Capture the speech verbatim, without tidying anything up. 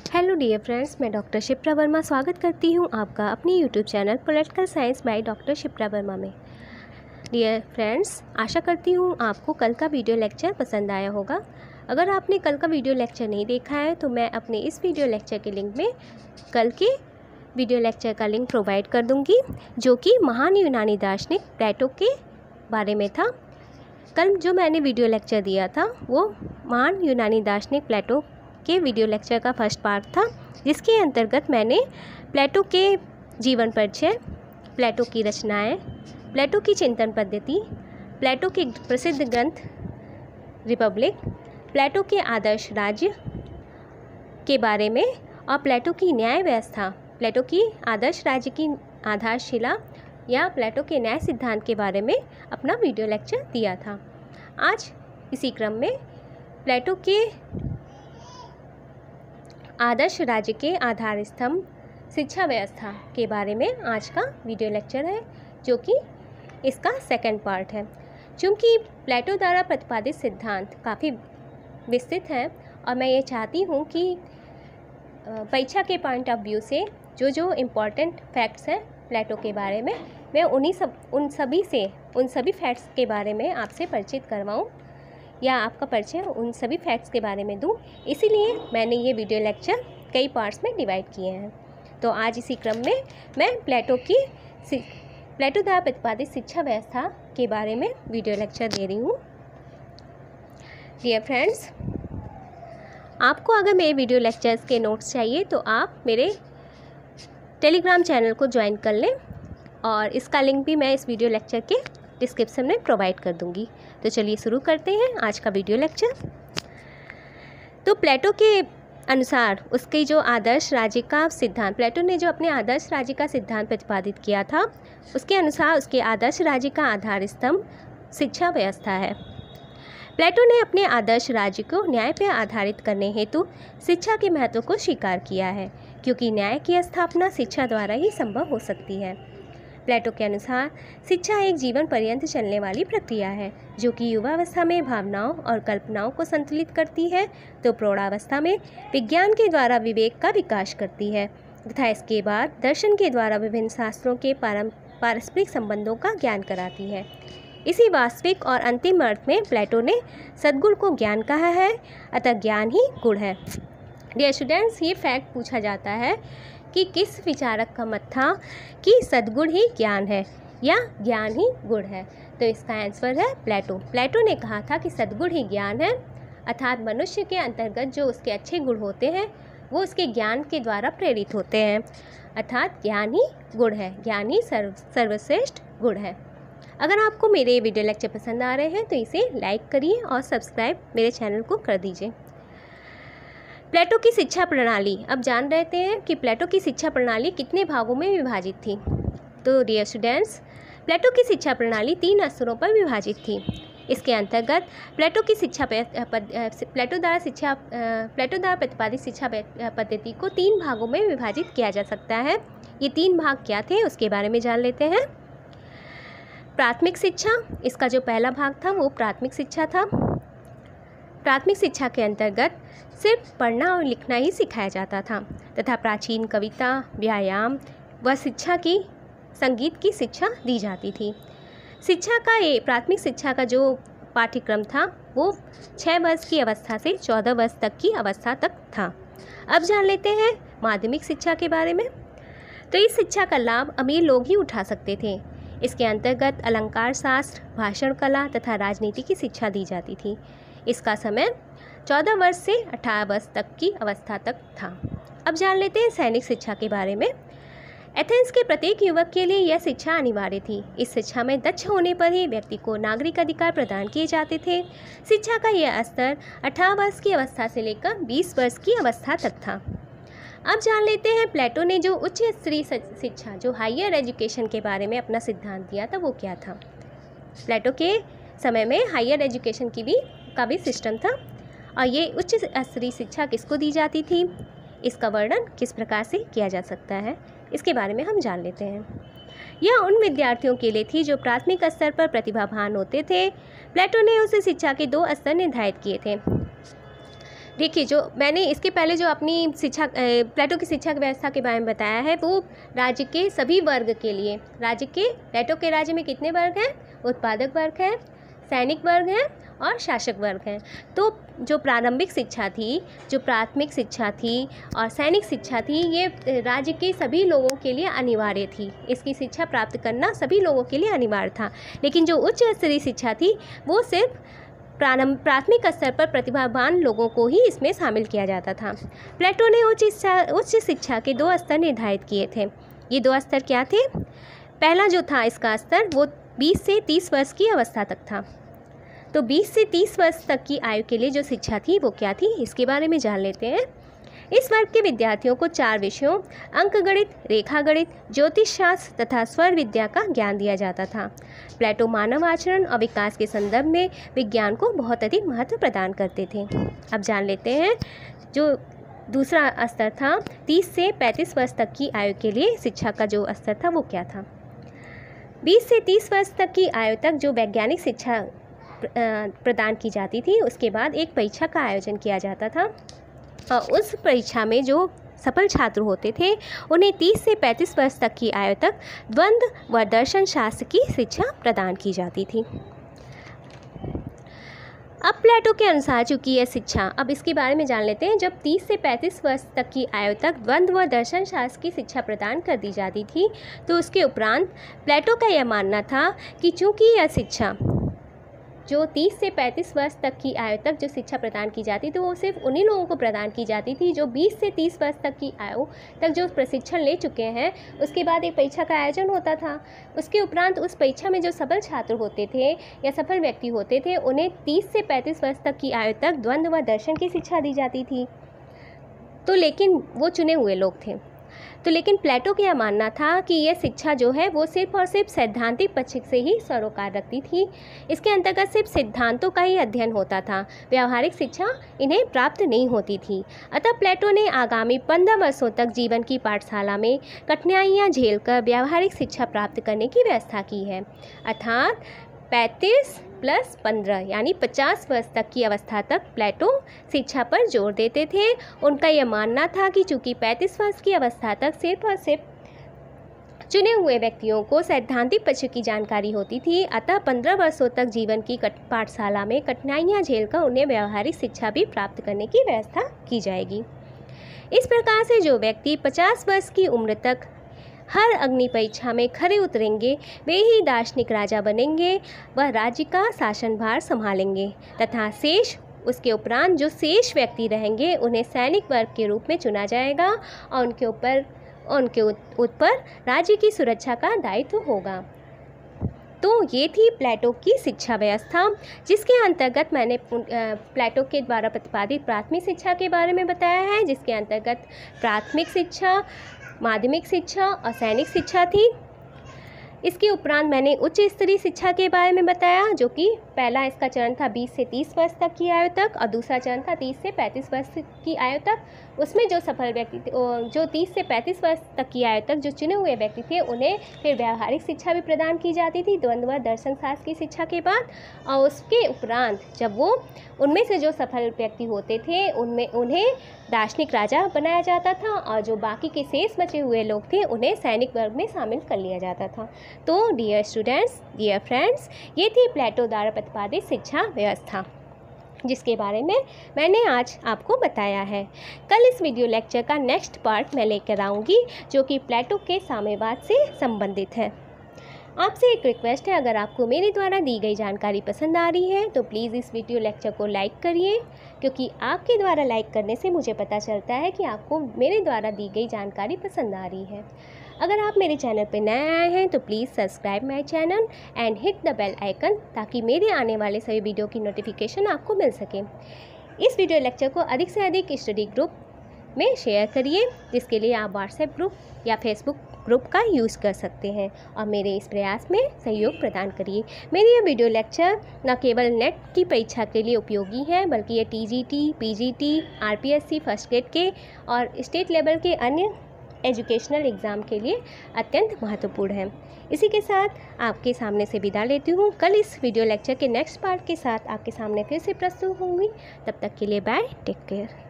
Hello dear friends, मैं doctor Shipra Verma स्वागत करती हूं आपका अपनी YouTube channel political science by doctor Shipra Verma में। डियर फ्रेंड्स, आशा करती हूं आपको कल का वीडियो लेक्चर पसंद आया होगा। अगर आपने कल का वीडियो लेक्चर नहीं देखा है तो मैं अपने इस वीडियो लेक्चर के लिंक में कल के वीडियो लेक्चर का लिंक प्रोवाइड कर दूँगी, जो कि महान यूनानी दार्शनिक प्लेटो के बारे में था। कल जो मैंने वीडियो लेक्चर दिया था वो महान यूनानी दार्शनिक प्लेटो के वीडियो लेक्चर का फर्स्ट पार्ट था, जिसके अंतर्गत मैंने प्लेटो के जीवन परिचय, प्लेटो की रचनाएं, प्लेटो की चिंतन पद्धति, प्लेटो के प्रसिद्ध ग्रंथ रिपब्लिक, प्लेटो के आदर्श राज्य के बारे में और प्लेटो की न्याय व्यवस्था, प्लेटो की आदर्श राज्य की आधारशिला या प्लेटो के न्याय सिद्धांत के बारे में अपना वीडियो लेक्चर दिया था। आज इसी क्रम में प्लेटो के आदर्श राज्य के आधार स्तंभ शिक्षा व्यवस्था के बारे में आज का वीडियो लेक्चर है, जो कि इसका सेकंड पार्ट है। चूँकि प्लेटो द्वारा प्रतिपादित सिद्धांत काफ़ी विस्तृत है और मैं ये चाहती हूँ कि परीक्षा के पॉइंट ऑफ व्यू से जो जो इम्पोर्टेंट फैक्ट्स हैं प्लेटो के बारे में, मैं उन्हीं सब उन सभी से उन सभी फैक्ट्स के बारे में आपसे परिचित करवाऊँ या आपका परिचय उन सभी फैक्ट्स के बारे में दूं। इसीलिए मैंने ये वीडियो लेक्चर कई पार्ट्स में डिवाइड किए हैं। तो आज इसी क्रम में मैं प्लेटो की प्लेटो द्वारा प्रतिपादित शिक्षा व्यवस्था के बारे में वीडियो लेक्चर दे रही हूँ। डियर फ्रेंड्स, आपको अगर मेरे वीडियो लेक्चर्स के नोट्स चाहिए तो आप मेरे टेलीग्राम चैनल को ज्वाइन कर लें, और इसका लिंक भी मैं इस वीडियो लेक्चर के डिस्क्रिप्शन में प्रोवाइड कर दूंगी। तो चलिए शुरू करते हैं आज का वीडियो लेक्चर। तो प्लेटो के अनुसार उसके जो आदर्श राज्य का सिद्धांत, प्लेटो ने जो अपने आदर्श राज्य का सिद्धांत प्रतिपादित किया था, उसके अनुसार उसके आदर्श राज्य का आधार स्तंभ शिक्षा व्यवस्था है। प्लेटो ने अपने आदर्श राज्य को न्याय पर आधारित करने हेतु शिक्षा के महत्व को स्वीकार किया है, क्योंकि न्याय की स्थापना शिक्षा द्वारा ही संभव हो सकती है। प्लेटो के अनुसार शिक्षा एक जीवन पर्यंत चलने वाली प्रक्रिया है, जो कि युवावस्था में भावनाओं और कल्पनाओं को संतुलित करती है, तो प्रौढ़ावस्था में विज्ञान के द्वारा विवेक का विकास करती है, तथा इसके बाद दर्शन के द्वारा विभिन्न शास्त्रों के पारस्परिक संबंधों का ज्ञान कराती है। इसी वास्तविक और अंतिम अर्थ में प्लेटो ने सद्गुण को ज्ञान कहा है, अतः ज्ञान ही गुण है। डियर स्टूडेंट्स, ये फैक्ट पूछा जाता है कि किस विचारक का मत था कि सद्गुण ही ज्ञान है या ज्ञान ही गुण है, तो इसका आंसर है प्लेटो। प्लेटो ने कहा था कि सद्गुण ही ज्ञान है, अर्थात मनुष्य के अंतर्गत जो उसके अच्छे गुण होते हैं वो उसके ज्ञान के द्वारा प्रेरित होते हैं, अर्थात ज्ञान ही गुण है, ज्ञान ही सर्व सर्वश्रेष्ठ गुण है। अगर आपको मेरे वीडियो लेक्चर पसंद आ रहे हैं तो इसे लाइक करिए और सब्सक्राइब मेरे चैनल को कर दीजिए। प्लेटो की शिक्षा प्रणाली, अब जान रहते हैं कि प्लेटो की शिक्षा प्रणाली कितने भागों में विभाजित थी। तो डियर स्टूडेंट्स, प्लेटो की शिक्षा प्रणाली तीन स्तरों पर विभाजित थी। इसके अंतर्गत प्लेटो की शिक्षा प्लेटो द्वारा शिक्षा प्लेटो द्वारा प्रतिपादित शिक्षा पद्धति को तीन भागों में विभाजित किया जा सकता है। ये तीन भाग क्या थे उसके बारे में जान लेते हैं। प्राथमिक शिक्षा, इसका जो पहला भाग था वो प्राथमिक शिक्षा था। प्राथमिक शिक्षा के अंतर्गत सिर्फ पढ़ना और लिखना ही सिखाया जाता था, तथा प्राचीन कविता, व्यायाम व शिक्षा की संगीत की शिक्षा दी जाती थी। शिक्षा का ये प्राथमिक शिक्षा का जो पाठ्यक्रम था वो छः वर्ष की अवस्था से चौदह वर्ष तक की अवस्था तक था। अब जान लेते हैं माध्यमिक शिक्षा के बारे में। तो इस शिक्षा का लाभ अमीर लोग ही उठा सकते थे। इसके अंतर्गत अलंकार शास्त्र, भाषण कला तथा राजनीति की शिक्षा दी जाती थी। इसका समय चौदह वर्ष से अठारह वर्ष तक की अवस्था तक था। अब जान लेते हैं सैनिक शिक्षा के बारे में। एथेंस के प्रत्येक युवक के लिए यह शिक्षा अनिवार्य थी। इस शिक्षा में दक्ष होने पर ही व्यक्ति को नागरिक अधिकार प्रदान किए जाते थे। शिक्षा का यह स्तर अठारह वर्ष की अवस्था से लेकर बीस वर्ष की अवस्था तक था। अब जान लेते हैं प्लेटो ने जो उच्च स्तरीय शिक्षा, जो हायर एजुकेशन के बारे में अपना सिद्धांत दिया था वो क्या था। प्लेटो के समय में हायर एजुकेशन की भी का भी सिस्टम था, और ये उच्च स्तरीय शिक्षा किसको दी जाती थी, इसका वर्णन किस प्रकार से किया जा सकता है, इसके बारे में हम जान लेते हैं। यह उन विद्यार्थियों के लिए थी जो प्राथमिक स्तर पर प्रतिभावान होते थे। प्लेटो ने उस शिक्षा के दो स्तर निर्धारित किए थे। देखिए, जो मैंने इसके पहले जो अपनी शिक्षा प्लेटो की शिक्षा व्यवस्था के बारे में बताया है वो राज्य के सभी वर्ग के लिए। राज्य के प्लेटो के राज्य में कितने वर्ग हैं? उत्पादक वर्ग है, सैनिक वर्ग है और शासक वर्ग हैं। तो जो प्रारंभिक शिक्षा थी, जो प्राथमिक शिक्षा थी और सैनिक शिक्षा थी, ये राज्य के सभी लोगों के लिए अनिवार्य थी। इसकी शिक्षा प्राप्त करना सभी लोगों के लिए अनिवार्य था। लेकिन जो उच्च स्तरीय शिक्षा थी वो सिर्फ प्रारंभ प्राथमिक स्तर पर प्रतिभावान लोगों को ही इसमें शामिल किया जाता था। प्लेटो ने उच्च शिक्षा उच्च शिक्षा के दो स्तर निर्धारित किए थे। ये दो स्तर क्या थे? पहला जो था इसका स्तर वो बीस से तीस वर्ष की अवस्था तक था। तो बीस से तीस वर्ष तक की आयु के लिए जो शिक्षा थी वो क्या थी, इसके बारे में जान लेते हैं। इस वर्ग के विद्यार्थियों को चार विषयों अंकगणित, रेखागणित, ज्योतिष शास्त्र तथा स्वर विद्या का ज्ञान दिया जाता था। प्लेटो मानव आचरण और विकास के संदर्भ में विज्ञान को बहुत अधिक महत्व प्रदान करते थे। अब जान लेते हैं जो दूसरा स्तर था, तीस से पैंतीस वर्ष तक की आयु के लिए शिक्षा का जो स्तर था वो क्या था। बीस से तीस वर्ष तक की आयु तक जो वैज्ञानिक शिक्षा प्रदान की जाती थी, उसके बाद एक परीक्षा का आयोजन किया जाता था और उस परीक्षा में जो सफल छात्र होते थे उन्हें तीस से पैंतीस वर्ष तक की आयु तक द्वंद्व व दर्शन शास्त्र की शिक्षा प्रदान की जाती थी। अब प्लेटो के अनुसार चूँकि यह शिक्षा, अब इसके बारे में जान लेते हैं। जब तीस से पैंतीस वर्ष तक की आयु तक द्वंद्व व दर्शन शास्त्र की शिक्षा प्रदान कर दी जाती थी, तो उसके उपरांत प्लेटो का यह मानना था कि चूँकि यह शिक्षा जो तीस से पैंतीस वर्ष तक की आयु तक जो शिक्षा प्रदान की जाती थी वो सिर्फ उन्हीं लोगों को प्रदान की जाती थी जो बीस से तीस वर्ष तक की आयु तक जो प्रशिक्षण ले चुके हैं। उसके बाद एक परीक्षा का आयोजन होता था। उसके उपरांत उस परीक्षा में जो सफल छात्र होते थे या सफल व्यक्ति होते थे उन्हें तीस से पैंतीस वर्ष तक की आयु तक द्वंद्व व दर्शन की शिक्षा दी जाती थी। तो लेकिन वो चुने हुए लोग थे। तो लेकिन प्लेटो का यह मानना था कि यह शिक्षा जो है वो सिर्फ और सिर्फ सैद्धांतिक पक्ष से ही सरोकार रखती थी। इसके अंतर्गत सिर्फ सिद्धांतों का ही अध्ययन होता था, व्यावहारिक शिक्षा इन्हें प्राप्त नहीं होती थी। अतः प्लेटो ने आगामी पंद्रह वर्षों तक जीवन की पाठशाला में कठिनाइयाँ झेलकर व्यावहारिक शिक्षा प्राप्त करने की व्यवस्था की है। अर्थात पैंतीस प्लस पंद्रह यानी पचास वर्ष तक की अवस्था तक प्लेटो शिक्षा पर जोर देते थे। उनका यह मानना था कि चूँकि पैंतीस वर्ष की अवस्था तक सिर्फ और सिर्फ चुने हुए व्यक्तियों को सैद्धांतिक पक्ष की जानकारी होती थी, अतः पंद्रह वर्षों तक जीवन की पाठशाला में कठिनाइयाँ झेलकर उन्हें व्यावहारिक शिक्षा भी प्राप्त करने की व्यवस्था की जाएगी। इस प्रकार से जो व्यक्ति पचास वर्ष की उम्र तक हर अग्नि परीक्षा में खरे उतरेंगे वे ही दार्शनिक राजा बनेंगे, वह राज्य का शासनभार संभालेंगे तथा शेष उसके उपरांत जो शेष व्यक्ति रहेंगे उन्हें सैनिक वर्ग के रूप में चुना जाएगा और उनके ऊपर उनके ऊपर राज्य की सुरक्षा का दायित्व होगा। तो ये थी प्लेटो की शिक्षा व्यवस्था, जिसके अंतर्गत मैंने प्लेटो के द्वारा प्रतिपादित प्राथमिक शिक्षा के बारे में बताया है, जिसके अंतर्गत प्राथमिक शिक्षा, माध्यमिक शिक्षा और सैनिक शिक्षा थी। इसके उपरांत मैंने उच्च स्तरीय शिक्षा के बारे में बताया, जो कि पहला इसका चरण था बीस से तीस वर्ष तक की आयु तक और दूसरा चरण था तीस से पैंतीस वर्ष की आयु तक। उसमें जो सफल व्यक्ति जो तीस से पैंतीस वर्ष तक की आयु तक जो चुने हुए व्यक्ति थे उन्हें फिर व्यावहारिक शिक्षा भी प्रदान की जाती थी द्वंद्व दर्शन शास्त्र की शिक्षा के बाद। और उसके उपरांत जब वो उनमें से जो सफल व्यक्ति होते थे उनमें उन्हें दार्शनिक राजा बनाया जाता था और जो बाकी के शेष बचे हुए लोग थे उन्हें सैनिक वर्ग में शामिल कर लिया जाता था। तो डियर स्टूडेंट्स, डियर फ्रेंड्स, ये थी प्लेटो द्वारा प्रतिपादित शिक्षा व्यवस्था, जिसके बारे में मैंने आज आपको बताया है। कल इस वीडियो लेक्चर का नेक्स्ट पार्ट मैं लेकर आऊँगी, जो कि प्लेटो के साम्यवाद से संबंधित है। आपसे एक रिक्वेस्ट है, अगर आपको मेरे द्वारा दी गई जानकारी पसंद आ रही है तो प्लीज़ इस वीडियो लेक्चर को लाइक करिए, क्योंकि आपके द्वारा लाइक करने से मुझे पता चलता है कि आपको मेरे द्वारा दी गई जानकारी पसंद आ रही है। अगर आप मेरे चैनल पर नए आए हैं तो please subscribe my channel and hit the bell icon, ताकि मेरे आने वाले सभी वीडियो की नोटिफिकेशन आपको मिल सके। इस वीडियो लेक्चर को अधिक से अधिक स्टडी ग्रुप में शेयर करिए, जिसके लिए आप व्हाट्सएप ग्रुप या फेसबुक ग्रुप का यूज़ कर सकते हैं और मेरे इस प्रयास में सहयोग प्रदान करिए। मेरी ये वीडियो लेक्चर न केवल नेट की परीक्षा के लिए उपयोगी है, बल्कि ये TGT, PGT, RPSC first grade के और स्टेट लेवल के अन्य एजुकेशनल एग्ज़ाम के लिए अत्यंत महत्वपूर्ण है। इसी के साथ आपके सामने से विदा लेती हूँ। कल इस वीडियो लेक्चर के नेक्स्ट पार्ट के साथ आपके सामने फिर से प्रस्तुत होंगी। तब तक के लिए बाय, टेक केयर।